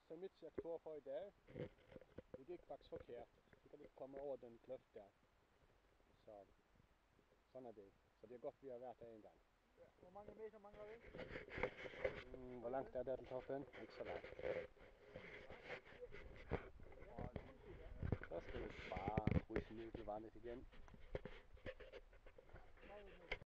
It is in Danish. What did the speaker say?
så mit jeg tror for i dag, det gik faktisk forkert. Så kan vi komme over den kløft der. Så sådan er det. Så det er godt, vi har været der en gang. Ja, hvor mange meter mangler vi? Hvor langt er der til toppen? Ikke så langt. Så skal vi bare krydse ned til vandet igen.